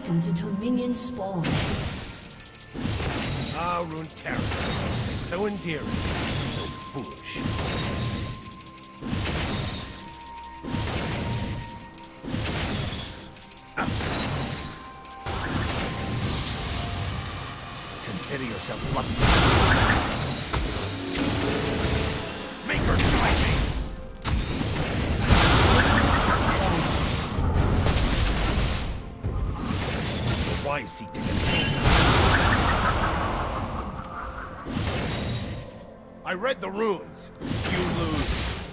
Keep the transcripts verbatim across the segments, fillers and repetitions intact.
seconds until minions spawn. Ah, Runeterra. So endearing, so foolish. Ah. Consider yourself lucky. Make her strike me! Why seek to contain? I read the runes. You lose.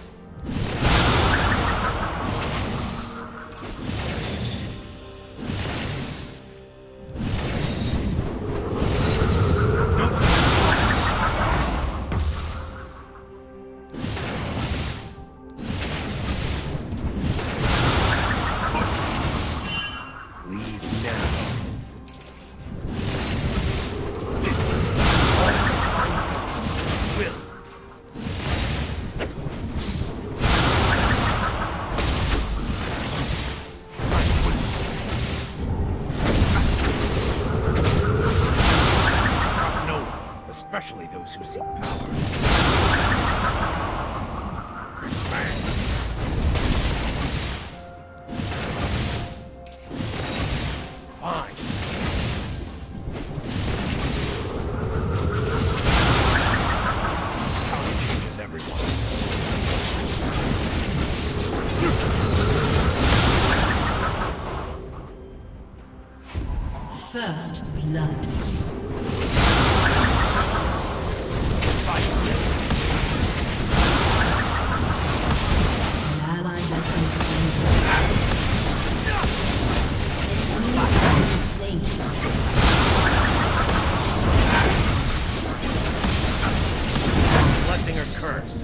Especially those who seek power. Smash. Fine. Power changes everyone. First blood. Blessing or curse.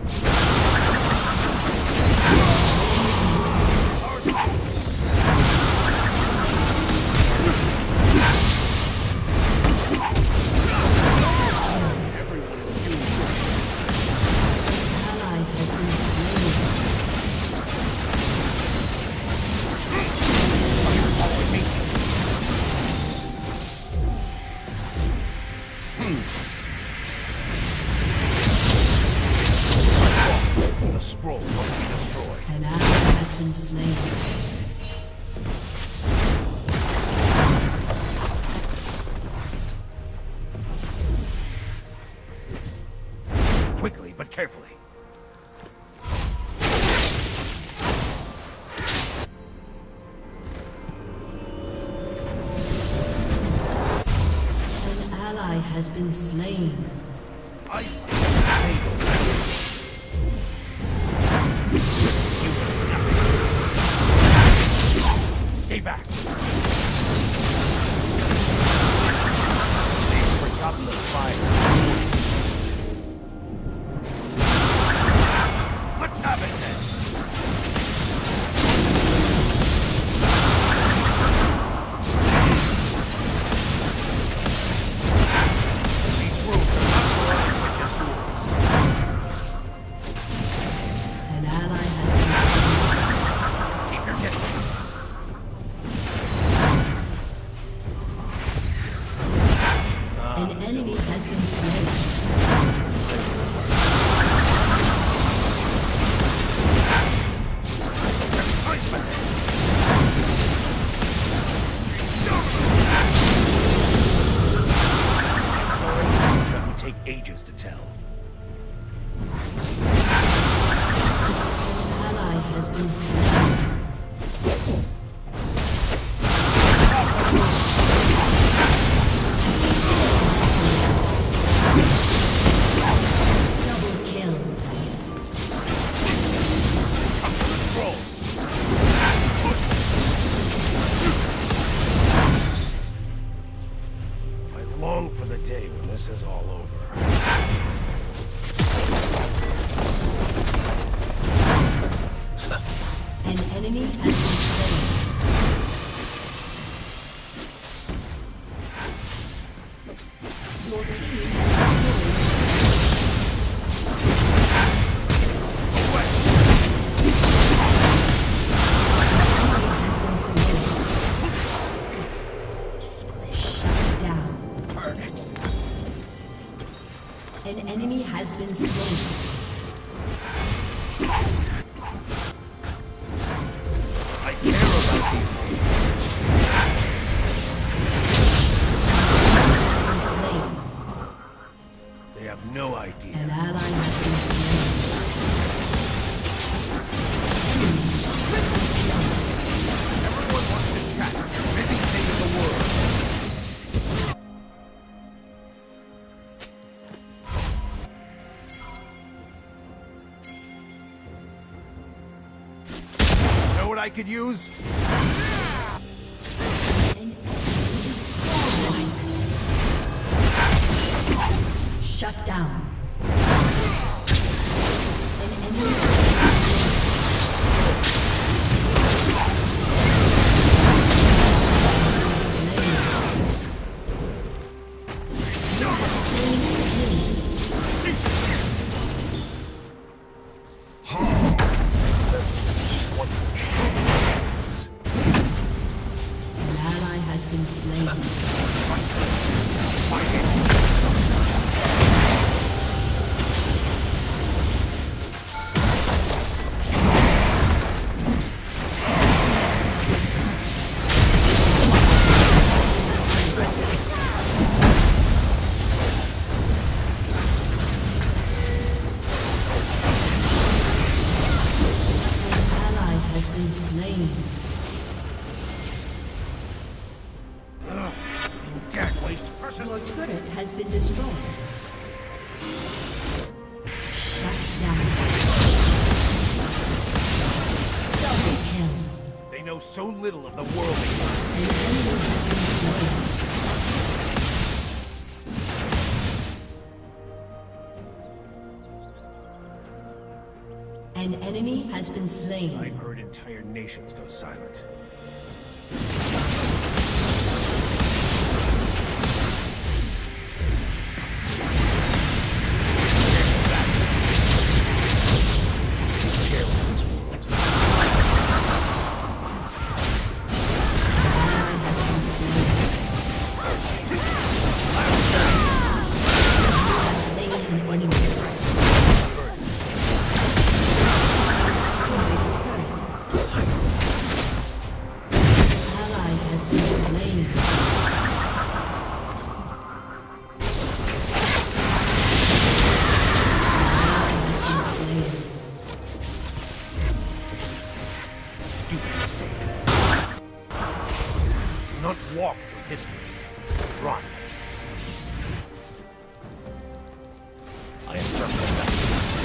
The scroll must be destroyed. An ally has been slain. Quickly, but carefully. An ally has been slain. I Stay back. They've forgotten the fire. Let's have it then. These rules are not for us such as yours. An ally has been slain. Keep your distance. An enemy has been slain. That would take ages to tell. An ally has been slain. Long for the day when this is all over. An enemy has been slain. Your team has been slain. what I could use? An enemy is falling. Shut down. An enemy Your turret has been destroyed. Shut down. Double kill. They know so little of the world. An enemy has been slain. An enemy has been slain. I've heard entire nations go silent. Not walk through history. Run. I am just a messenger.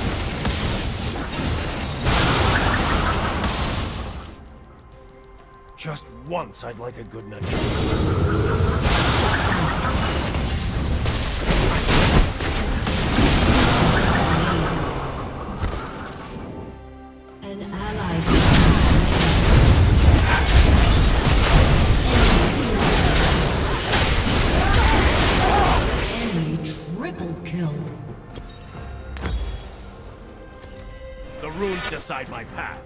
Just once I'd like a good night. An ally. Triple kill. The runes decide my path.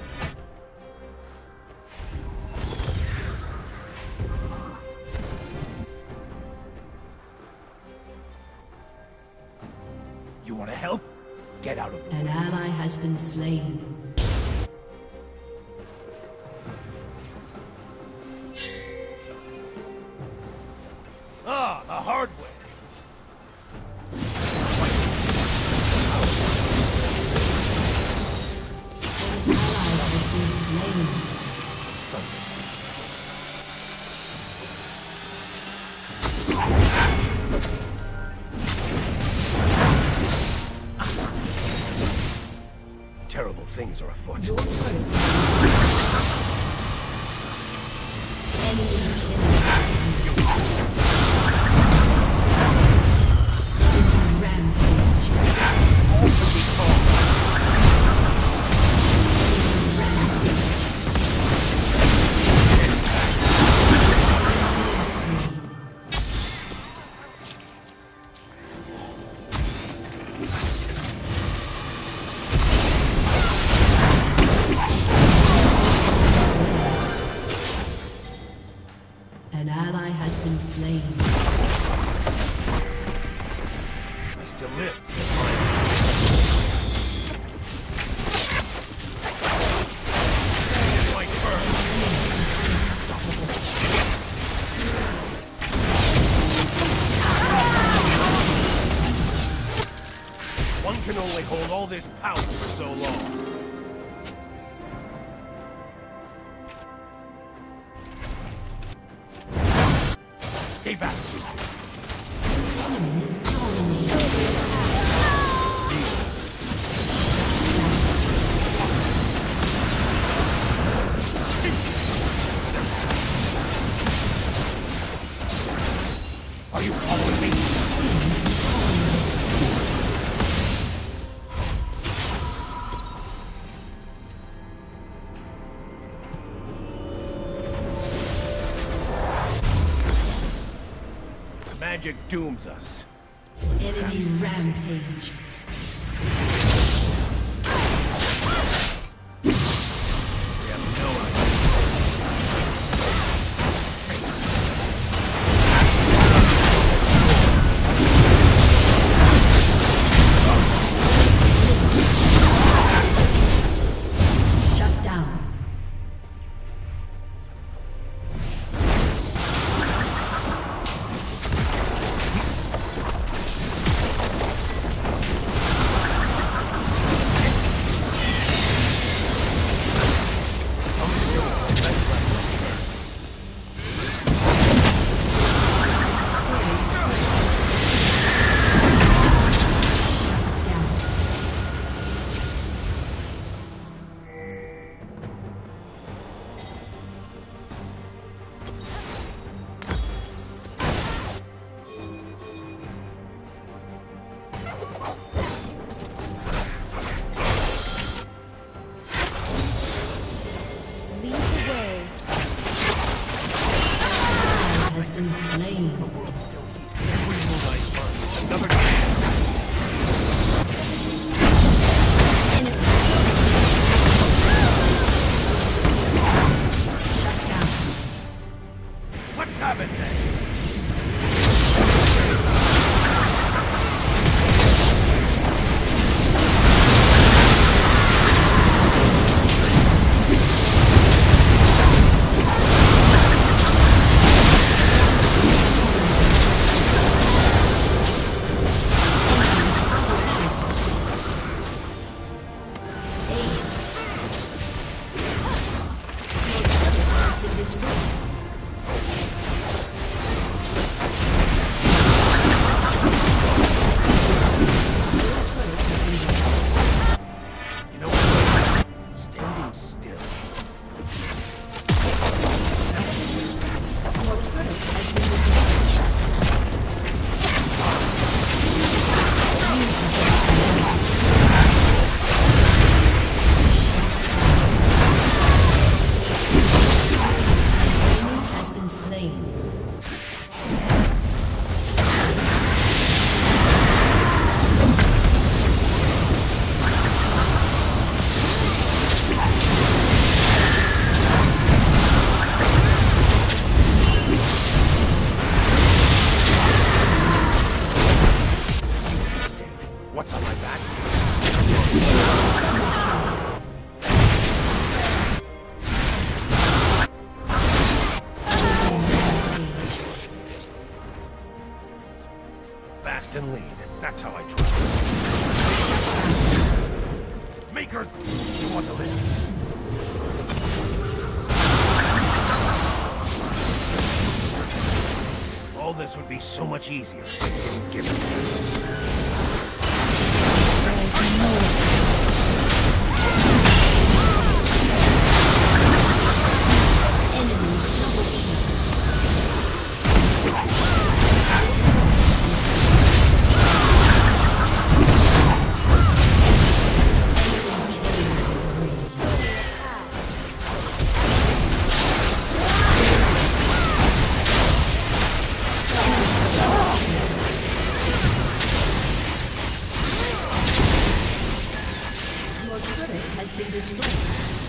You want to help? Get out of the An way. ally has been slain. Ah, the hard way. Terrible things are afoot. An ally has been slain. I still live. My turn. One can only hold all this power for so long. Stay back. Enemy is dominated. magic dooms us. Enemy rampage. We have no idea. Shut down. Slain. Another What's happened then? What's on my back? Fast and lean. That's how I try. Makers, you want to live? All this would be so much easier if I didn't give it. Has been destroyed.